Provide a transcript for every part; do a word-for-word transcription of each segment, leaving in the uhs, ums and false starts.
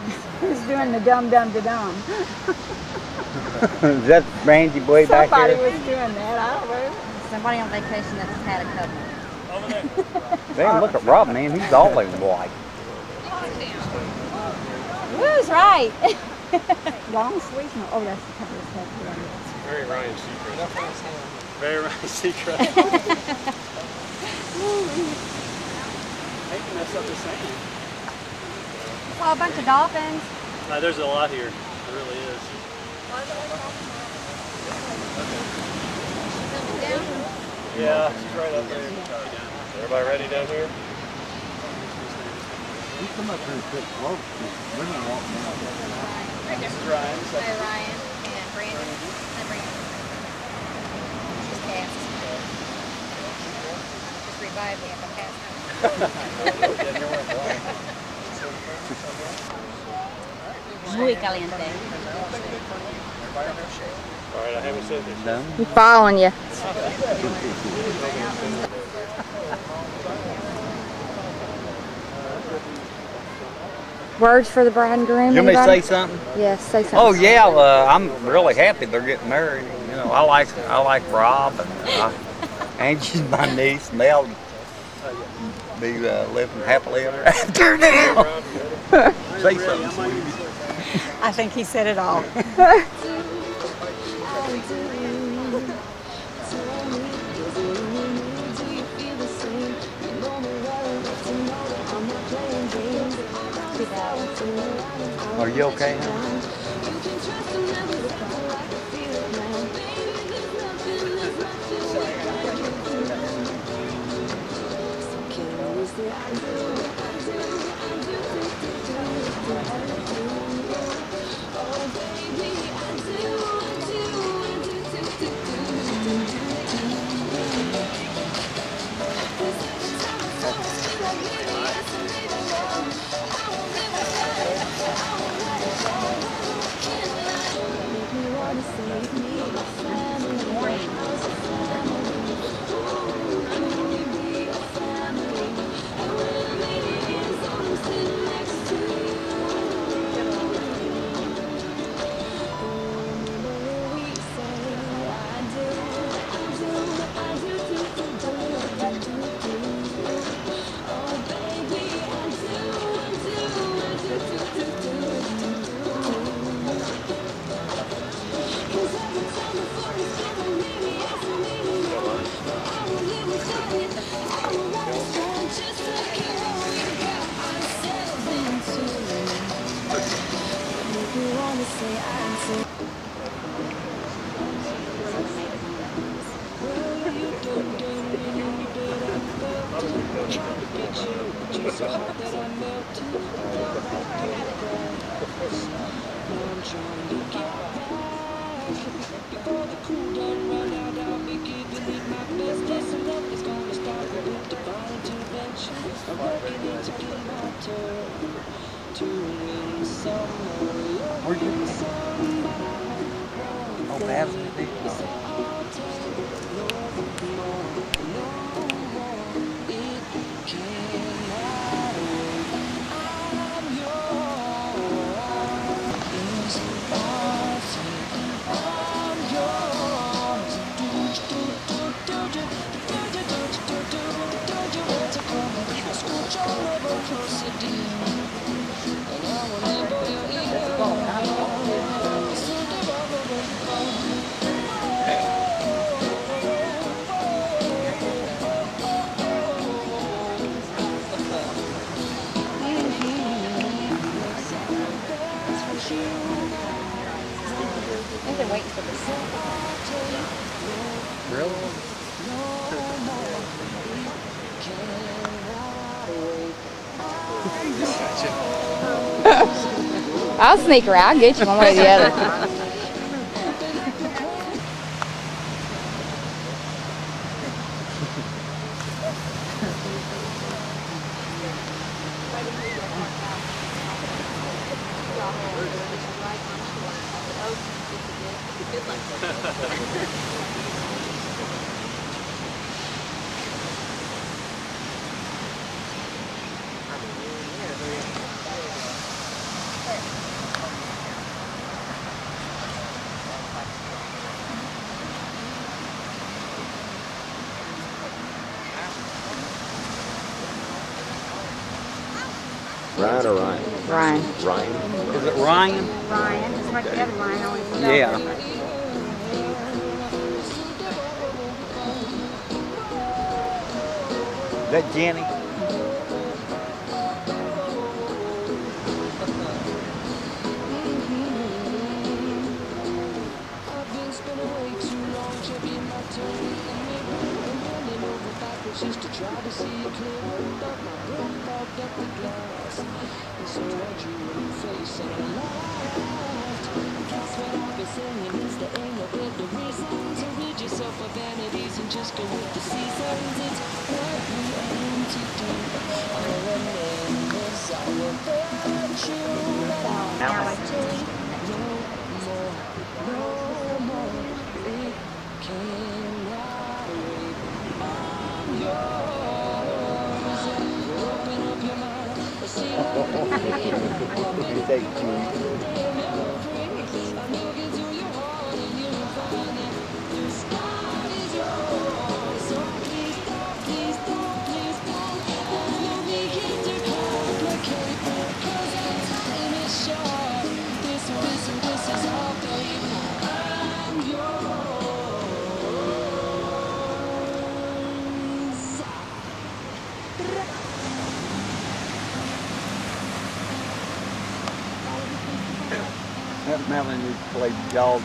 Who's doing the dum dum da dum? Is that Randy boy back Somebody there? was doing that. I don't know. Somebody on vacation that's had a couple. Man, look at Rob, man. He's all in white. Who's right? Long sleeves? No. Oh, that's the cover of the Very Ryan Seacrest. Very Ryan Seacrest. I hate to mess up the sand. Oh, a bunch of dolphins. Uh, there's a lot here. There really is. Yeah, she's right up there. Everybody ready down here? You come up here and sit close. We're not walking out. This is Ryan. Hi, Ryan and Brandon. Hi, Brandon. She's Cass. Just revived me if I'm Muy caliente. All right, I haven't said this. Done? I'm following you. Words for the bride and groom. You want me to say anybody? something? Yes, say something. Oh yeah, uh, I'm really happy they're getting married. You know, I like I like Rob and uh, Angie's my niece. Mel be uh, living happily ever after now. Say something, sweetie. I think he said it all. Are you okay, honey? Where'd you go? Oh, Babs did it. They've been waiting for this. Really? I'll sneak her out. I'll get you one way or the other. Ryan or Ryan? Ryan. Ryan. Is it Ryan? Ryan, just like the other Ryan, always spelled Yeah. different. Is that Jenny? Just to try to see it clearer, but my brain fogged up the glass. And so I drew a new face and I laughed. That's what I've been saying is there ain't no better reason to rid yourself of vanities and just go with the seasons. It's what you aim to do. All remembers all without you. But I'll take no more, no more. It cannot wait. That Melanie used to play dog.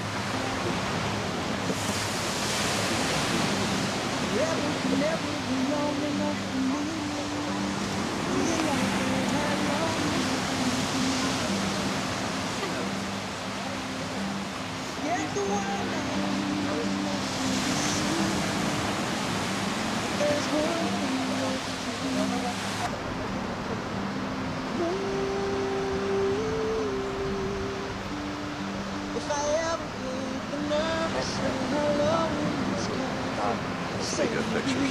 Take good pictures.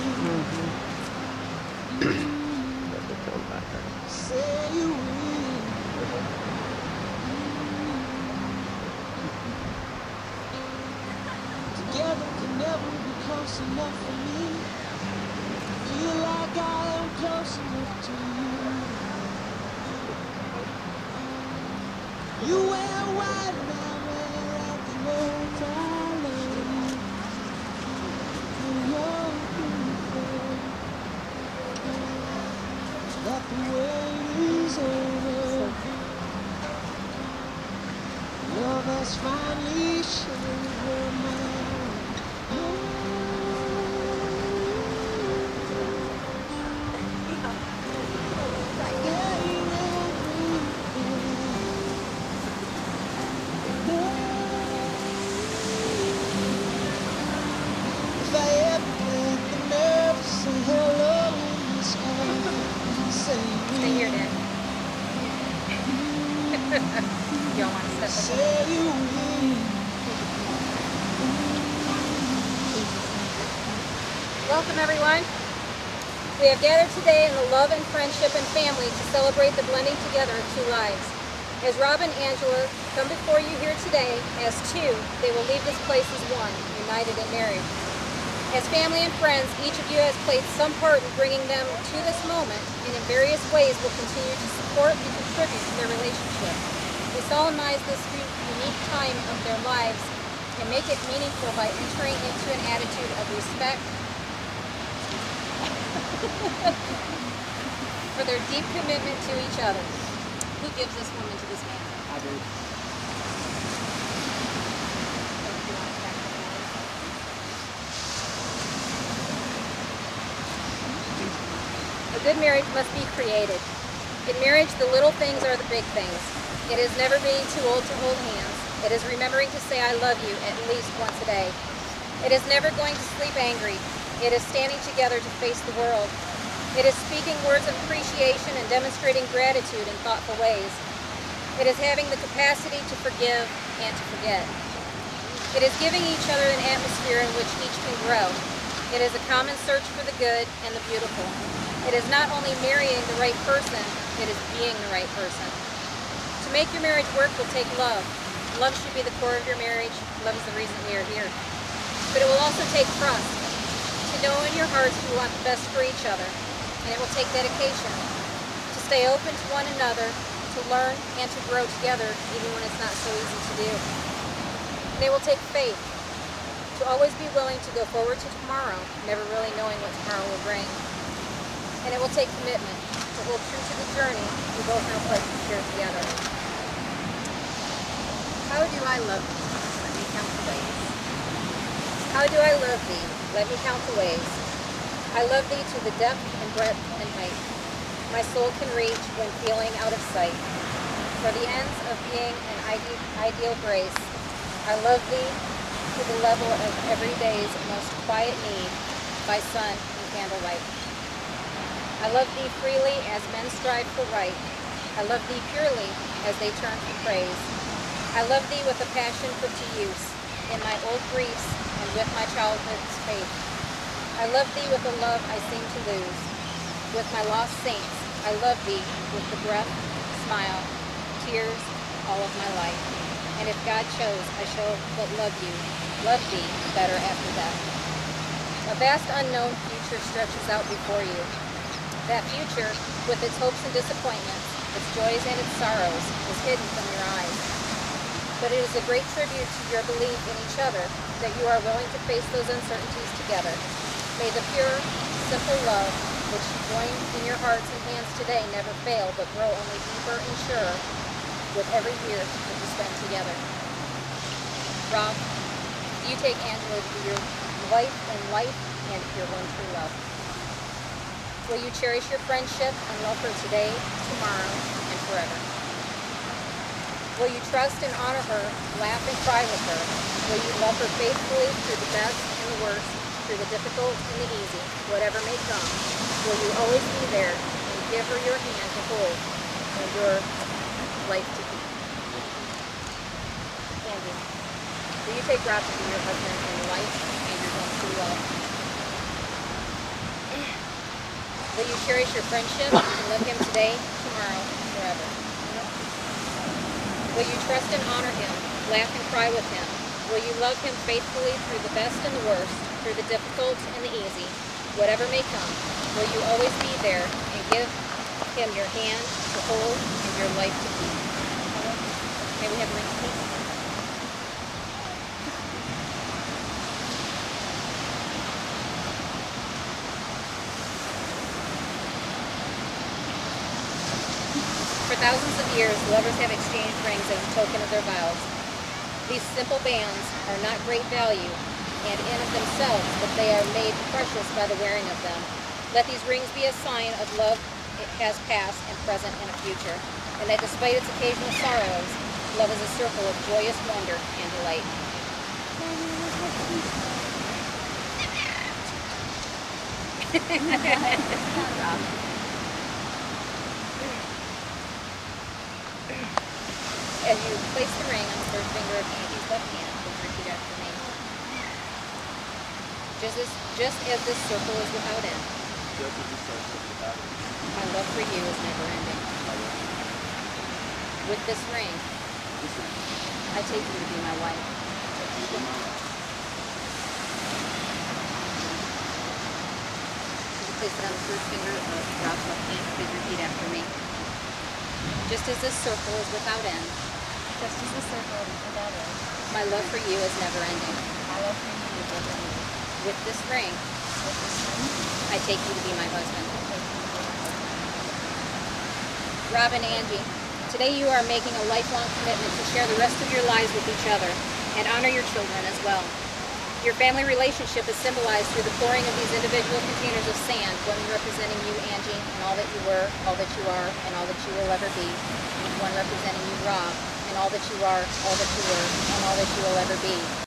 Together can never be close enough for me. Feel like I am close enough to you. You wear white and I wear out the words I love. You're beautiful. That the wait is over. Love has finally shown her mind. If I ever get the nerve to say hello in the sky, say Stay here, Dad. Y'all want to step up? say you will. Welcome, everyone. We have gathered today in the love and friendship and family to celebrate the blending together of two lives. As Rob and Angela come before you here today as two, they will leave this place as one, united in marriage. As family and friends, each of you has played some part in bringing them to this moment, and in various ways will continue to support and contribute to their relationship. We solemnize this unique time of their lives and make it meaningful by entering into an attitude of respect for their deep commitment to each other. Who gives this woman to this man? I do. A good marriage must be created. In marriage, the little things are the big things. It is never being too old to hold hands. It is remembering to say I love you at least once a day. It is never going to sleep angry. It is standing together to face the world. It is speaking words of appreciation and demonstrating gratitude in thoughtful ways. It is having the capacity to forgive and to forget. It is giving each other an atmosphere in which each can grow. It is a common search for the good and the beautiful. It is not only marrying the right person, it is being the right person. To make your marriage work will take love. Love should be the core of your marriage. Love is the reason we are here. But it will also take trust. To know in your hearts you want the best for each other. And it will take dedication. To stay open to one another, to learn and to grow together even when it's not so easy to do. And it will take faith to always be willing to go forward to tomorrow, never really knowing what tomorrow will bring. And it will take commitment to hold true to the journey we both now pledge to share together. How do I love thee? Let me count the ways. How do I love thee? Let me count the ways. I love thee to the depth and breadth and height my soul can reach when feeling out of sight. For the ends of being an ide- ideal grace, I love thee to the level of every day's most quiet need by sun and candlelight. I love thee freely as men strive for right. I love thee purely as they turn for praise. I love thee with a passion put to use in my old griefs and with my childhood's faith. I love thee with a love I seem to lose. With my lost saints, I love thee with the breath, smile, tears, all of my life. And if God chose, I shall but love you, love thee better after death. A vast unknown future stretches out before you. That future, with its hopes and disappointments, its joys and its sorrows, is hidden from your eyes. But it is a great tribute to your belief in each other that you are willing to face those uncertainties together. May the pure, simple love which joins in your hearts and hands today never fail, but grow only deeper and surer with every year that you spend together. Rob, do you take Angela to be your wife and life and your one true love? Will you cherish your friendship and love her today, tomorrow, and forever? Will you trust and honor her, laugh and cry with her? Will you love her faithfully through the best and the worst, through the difficult and the easy, whatever may come? Will you always be there and give her your hand to hold and your life to keep? Andy, will you take Rob to be your husband in life and your one true love? Will you cherish your friendship and love him today, tomorrow, forever? Will you trust and honor him, laugh and cry with him? Will you love him faithfully through the best and the worst, through the difficult and the easy, whatever may come? Will you always be there and give him your hand to hold and your life to keep? May we have a ring, please? For thousands of years, lovers have exchanged rings as a token of their vows. These simple bands are not great value and in of themselves, but they are made precious by the wearing of them. Let these rings be a sign of love it has past and present and a future, and that despite its occasional sorrows, love is a circle of joyous wonder and delight. As you place the ring on the third finger of Andy's left hand, please repeat after me. Just as, just as this circle is without end, my love for you is never ending. With this ring, I take you to be my wife. Please place it on the third finger of Rob's left hand. Please repeat after me. Just as this circle is without end, Just as the circle is without end, my love for you is never ending. my love for you is never ending. With this ring, With this ring, I take you to be my husband. I take you to be my husband. Rob and Angie, today you are making a lifelong commitment to share the rest of your lives with each other and honor your children as well. Your family relationship is symbolized through the pouring of these individual containers of sand, one representing you, Angie, and all that you were, all that you are, and all that you will ever be, and one representing you, Rob, and all that you are, all that you were, and all that you will ever be.